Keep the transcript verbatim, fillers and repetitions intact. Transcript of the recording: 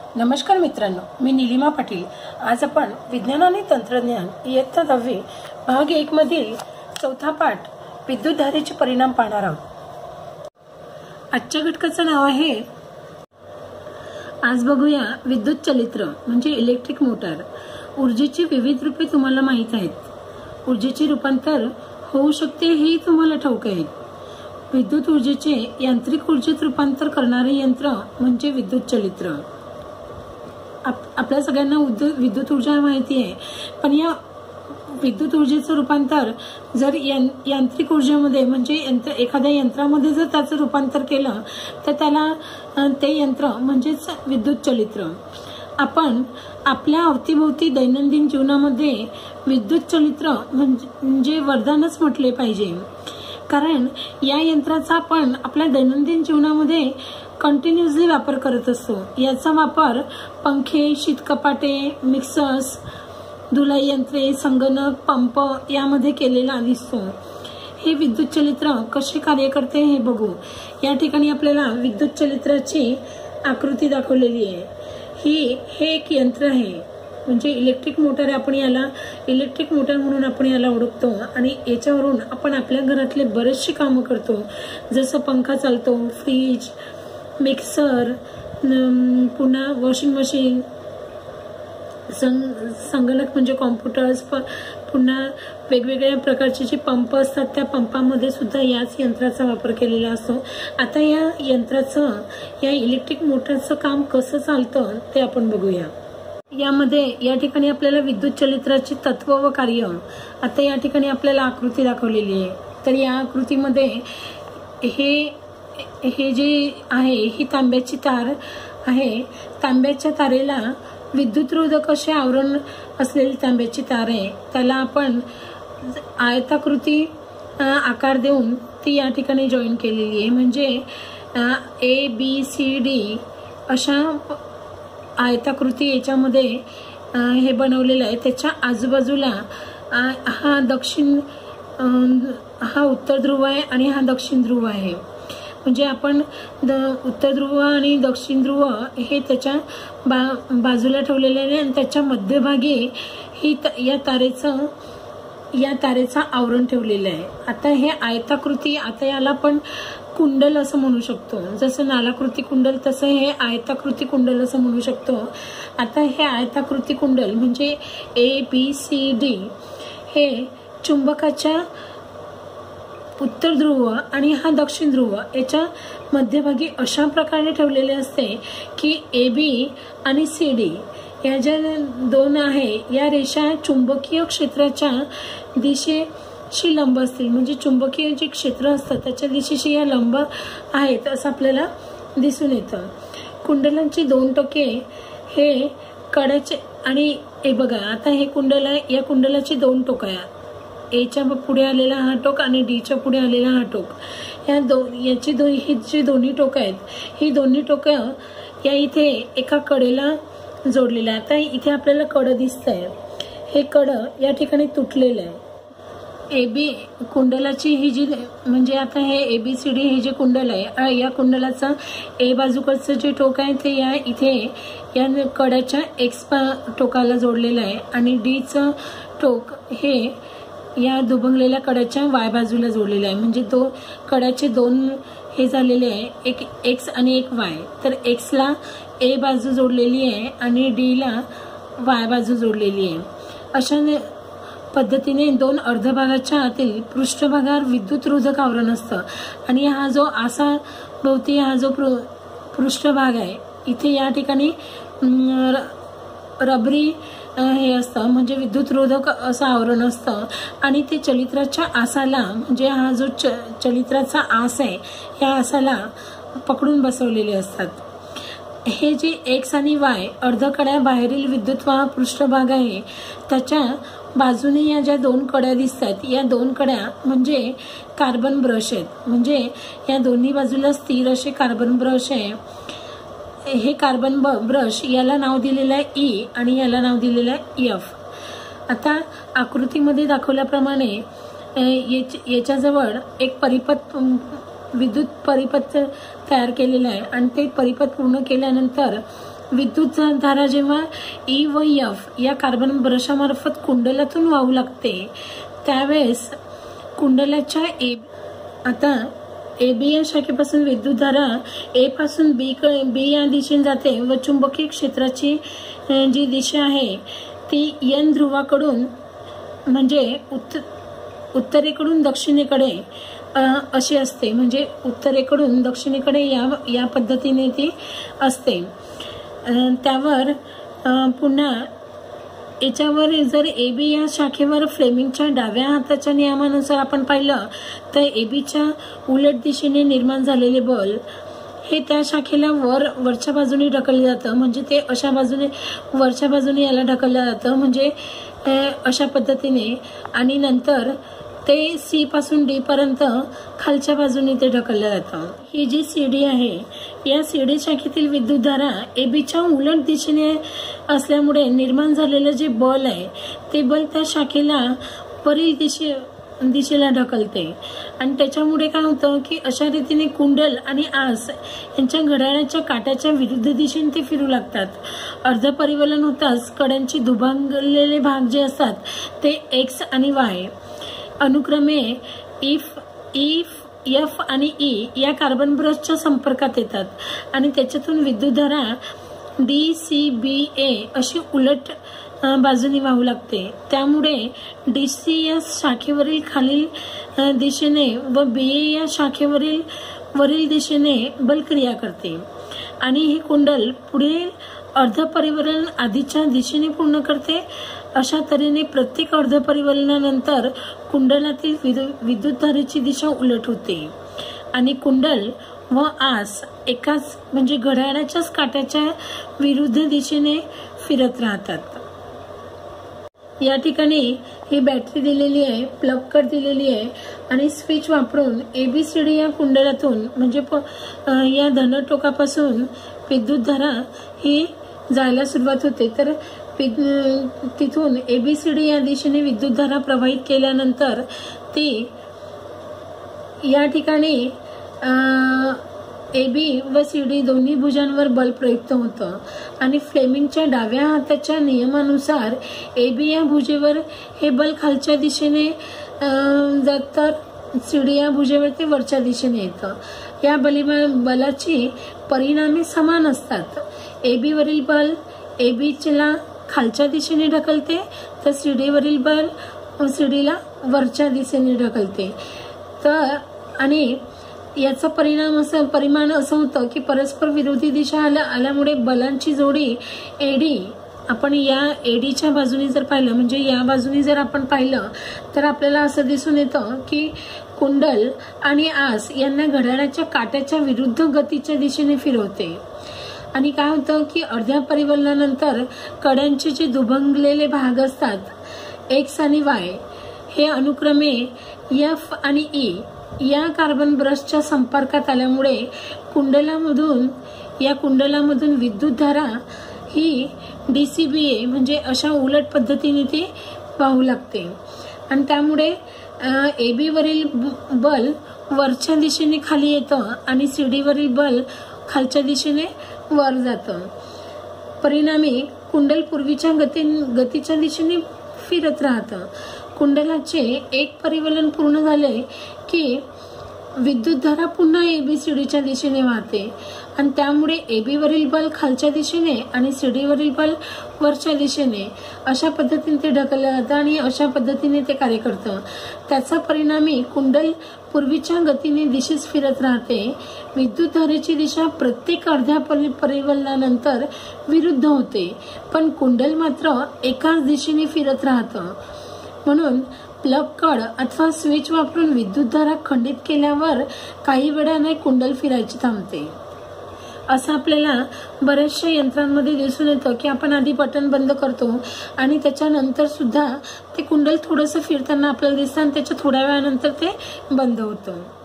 नमस्कार मित्रांनो, मी निलिमा पाटील। आज आपण विज्ञान आणि तंत्रज्ञान इयत्ता दहावी भाग एक मधील चौथा पाठ विद्युत धारेचे परिणाम पाहणार आहोत। आजच्या घटकाचं नाव आहे, आज बघूया विद्युत चलित्र म्हणजे इलेक्ट्रिक मोटार। ऊर्जेची विविध रूपे तुम्हाला माहित आहेत। ऊर्जेचे रूपांतर होऊ शकते हे तुम्हाला ठाऊक आहे। विद्युत ऊर्जेचे यांत्रिक ऊर्जेत रूपांतर करणारे यंत्र म्हणजे विद्युत चलित्र। आपल्या सगळ्यांना विद्युत ऊर्जा माहिती आहे, पण या विद्युत ऊर्जेचं रूपांतर जर यांत्रिक ऊर्जेमध्ये म्हणजे यंत्र एखाद्या यंत्रामध्ये जर त्याचं रूपांतर केलं तर त्याला ते यंत्र म्हणजेच विद्युत चलित्र। आपण आपल्या अवतीभोवती दैनंदिन जीवनामध्ये विद्युत चलित्र म्हणजे वरदानच म्हटले पाहिजे, कारण या यंत्राचा आपण आपल्या दैनंदिन जीवनामध्ये कंटिन्युअसली वापर करत असतो। याचा वापर पंखे, शीतकपाटे, मिक्सर्स, धुलाई यंत्रे, संगणक, पंप यामध्ये केलेला दिसतो। हे विद्युत चलित्र कसे कार्य करते हे बघू। या ठिकाणी आपल्याला विद्युत चलित्राची आकृती दाखवलेली आहे। ही हे एक यंत्र आहे, म्हणजे इलेक्ट्रिक मोटार। आपण याला इलेक्ट्रिक मोटार म्हणून आपण याला ओळखतो आणि याच्यावरून आपण आपल्या घरातले बरेचसे कामं करतो, जसं पंखा चालतो, फ्रीज, मिक्सर, पुन्हा वॉशिंग मशीन, संगणक म्हणजे कॉम्प्युटर्स, पुन्हा वेगवेगळ्या प्रकारचे जे पंप असतात त्या पंपामध्ये सुद्धा याच यंत्राचा वापर केलेला असतो। आता या यंत्राचं या इलेक्ट्रिक मोटरचं काम कसं चालतं ते आपण बघूया। यामध्ये या ठिकाणी आपल्याला विद्युत चलित्राचे तत्व व कार्य आता या ठिकाणी आपल्याला आकृती दाखवलेली आहे। तर या आकृतीमध्ये हे हे जे आहे ही तांब्याची तार आहे। तांब्याच्या तारेला विद्युतरोधक असे आवरण असलेली तांब्याची तार आहे। त्याला आपण आयताकृती आकार देऊन ती या ठिकाणी जॉईन केलेली आहे, म्हणजे ए बी सी डी अशा आयताकृती याच्यामध्ये हे बनवलेलं आहे। त्याच्या आजूबाजूला हा दक्षिण हा उत्तर ध्रुव आहे आणि हा दक्षिण ध्रुव आहे। म्हणजे आपण उत्तर ध्रुव आणि दक्षिण ध्रुव हे त्याच्या बा बाजूला ठेवलेले आहे आणि त्याच्या मध्यभागी ही या तारेचं या तारेचा आवरण ठेवलेलं आहे। आता हे आयताकृती, आता याला आपण कुंडल असं म्हणू शकतो। जसं नालाकृती कुंडल तसं हे आयताकृती कुंडल असं म्हणू शकतो। आता हे आयताकृती कुंडल म्हणजे ए बी सी डी हे चुंबकाच्या उत्तर ध्रुव आणि हा दक्षिण ध्रुव याच्या मध्यभागी अशा प्रकारे ठेवलेले असते की ए बी आणि सी डी या ज्या दोन आहे या रेषा चुंबकीय क्षेत्राच्या दिशेशी लंब असतील, म्हणजे चुंबकीय जे क्षेत्र असतं त्याच्या दिशेशी या लंब आहेत असं आपल्याला दिसून येतं। कुंडलांची दोन टोके हे कड्याचे आणि हे बघा, आता हे कुंडल आहे, या कुंडलाची दोन टोक आहेत। एच्या पुढे आलेला हा टोक आणि डीच्या पुढे आलेला हा टोक, या दो याची दो ही जी दोन्ही टोक आहेत ही दोन्ही टोक या इथे एका कडेला जोडलेलं आहे। आता इथे आपल्याला कड दिसतंय, हे कड या ठिकाणी तुटलेलं आहे। ए बी कुंडलाची ही जी म्हणजे आता हे ए बी सी डी हे जे कुंडल आहे, या कुंडलाचा ए बाजूकडचं जे टोक आहे ते या इथे या कड्याच्या एक्स टोकाला जोडलेलं आहे आणि डीचं टोक हे या दुभंगलेल्या कड्याच्या वाय बाजूला जोडलेलं आहे। म्हणजे दो कड्याचे दोन हे झालेले आहे, एक एक्स आणि एक वाय। तर एक्सला ए बाजू जोडलेली आहे आणि डी ला वाय बाजू जोडलेली आहे। अशा पद्धतीने दोन अर्धभागाच्या आतील पृष्ठभागावर विद्युतरोधक आवरण असतं आणि हा जो आसा भोवती हा जो पृष्ठभाग आहे इथे या ठिकाणी रबरी हे असतं, म्हणजे विद्युतरोधक असं आवरण असतं आणि ते चलित्राच्या आसाला म्हणजे हा जो च चलित्राचा आस आहे या आसाला पकडून बसवलेले असतात। हे जे एक्स आणि वाय अर्धकड्या बाहेरील विद्युतवाहक पृष्ठभाग आहे त्याच्या बाजूने या ज्या दोन कड्या दिसतात या दोन कड्या म्हणजे कार्बन ब्रश आहेत, म्हणजे या दोन्ही बाजूला स्थिर असे कार्बन ब्रश आहे। हे कार्बन ब्रश याला नाव दिलेलं आहे ई आणि याला नाव दिलेलं आहे एफ। आता आकृतीमध्ये दाखवल्याप्रमाणे याच्याजवळ एक परिपथ विद्युत परिपथ तयार केलेला आहे आणि ते परिपथ पूर्ण केल्यानंतर विद्युत धारा जेव्हा ई व एफ या कार्बन ब्रशामार्फत कुंडलातून वाहू लागते त्यावेळेस कुंडलाच्या ए आता ए बी या शाखेपासून विद्युत धारा ए पासून बी बी या दिशेने जाते व चुंबकीय क्षेत्राची जी दिशा आहे ती एन ध्रुवाकडून म्हणजे उत्तर उत्तरेकडून दक्षिणेकडे अशी असते. म्हणजे उत्तरेकडून दक्षिणेकडे या या पद्धतीने ती असते. त्यावर पुन्हा याच्यावर जर ए बी या शाखेवर फ्लेमिंगच्या डाव्या हाताच्या नियमानुसार आपण पाहिलं तर ए बीच्या उलट दिशेने निर्माण झालेले बल हे त्या शाखेला वर वरच्या बाजूने ढकललं जातं. म्हणजे ते अशा बाजूने वरच्या बाजूने याला ढकललं जातं म्हणजे अशा पद्धतीने आणि नंतर ते सी पासून डी पर्यंत खालच्या बाजूने ते ढकललं जातं. ही जी सी डी आहे या सी डी शाखेतील विद्युत धारा ए बीच्या उलट दिशेने असल्यामुळे निर्माण झालेलं जे बल आहे ते बल त्या शाखेला वरील दिशे दिशेला ढकलते आणि त्याच्यामुळे काय होतं की अशा रीतीने कुंडल आणि आस यांच्या घड्याळाच्या काट्याच्या विरुद्ध दिशेने ते फिरू लागतात. अर्ध परिवलन होताच कड्यांचे दुभांगलेले भाग जे असतात ते एक्स आणि वाय अनुक्रमे इफ इफ एफ आणि ई या कार्बन ब्रशच्या संपर्कात येतात आणि त्याच्यातून विद्युतधारा डी सी बी ए अशी उलट बाजूने वाहू लागते. त्यामुळे डी सी या शाखेवरील खालील दिशेने व बी ए या शाखेवरील वरील दिशेने बल क्रिया करते आणि ही कुंडल पुढील अर्ध परिवलन आधीच्या दिशेने पूर्ण करते. अशा तऱ्हेने प्रत्येक अर्ध परिवलनानंतर कुंडलातील विद्युतधारेची दिशा उलट होते आणि कुंडल व आस एकाच म्हणजे घड्याळाच्याच काट्याच्या विरुद्ध दिशेने फिरत राहतात. या ठिकाणी ही बॅटरी दिलेली आहे, प्लग कट दिलेली आहे आणि स्विच वापरून एबीसीडी या कुंडलातून म्हणजे या धन टोकापासून विद्युतधारा ही जायला सुरुवात होते. तर तिथून एबीसीडी या दिशेने विद्युतधारा प्रवाहित केल्यानंतर ती या ठिकाणी ए बी व सी डी दोन्ही भुजांवर बल प्रयुक्त होतं आणि फ्लेमिंगच्या डाव्या हाताच्या नियमानुसार ए बी या भुजेवर हे बल खालच्या दिशेने जात तर सी डी या भुजेवर ते वरच्या दिशेने येतं. या बली बलाची परिणामी समान असतात. ए बी वरील बल ए बीला खालच्या दिशेने ढकलते तर सी डी वरील बल सी डीला वरच्या दिशेने ढकलते. तर आणि याचा परिणाम असं परिमाण असं होतं की परस्पर विरोधी दिशा आल्या आल्यामुळे बलांची जोडी एडी आपण या एडीच्या बाजूने जर पाहिलं म्हणजे या बाजूने जर आपण पाहिलं तर आपल्याला असं दिसून येतं की कुंडल आणि आस यांना घड्याळाच्या काट्याच्या विरुद्ध गतीच्या दिशेने फिरवते. आणि काय होतं की अर्ध्या परिवलनानंतर कड्यांचे जे दुभंगलेले भाग असतात एक्स आणि वाय हे अनुक्रमे एफ आणि ई या कार्बन ब्रशच्या संपर्कात आल्यामुळे कुंडलामधून या कुंडलामधून विद्युतधारा ही डीसीबीए म्हणजे अशा उलट पद्धतीने ती वाहू लागते आणि त्यामुळे ए बी वरील बल वरच्या दिशेने खाली येतं आणि सी डी वरील बल खालच्या दिशेने वर जातं. परिणामी कुंडल पूर्वीच्या गती गतीच्या दिशेने फिरत राहतं. कुंडलाचे एक परिवलन पूर्ण झाले की विद्युतधारा पुन्हा एबीसीडीच्या दिशेने वाहते आणि त्यामुळे एबी वरील बल खालच्या दिशेने आणि सीडी वरील बल वरच्या दिशेने अशा पद्धतीने ते ढकललं जातं आणि अशा पद्धतीने ते कार्य करतं. त्याचा परिणामी कुंडल पूर्वीच्या गतीने दिशेस फिरत राहते. विद्युतधारेची दिशा प्रत्येक अर्ध्या परिवलनानंतर विरुद्ध होते पण कुंडल मात्र एकाच दिशेने फिरत राहतं. म्हणून प्लग कड अथवा स्विच वापरून विद्युतधारा खंडित केल्यावर काही वेळाने कुंडल फिरायची थांबते. असं आपल्याला बऱ्याचशा यंत्रांमध्ये दिसून येतं की आपण आधी बटन बंद करतो आणि त्याच्यानंतर सुद्धा ते कुंडल थोडंसं फिरताना आपल्याला दिसतं आणि त्याच्या थोड्या वेळानंतर ते बंद होतं.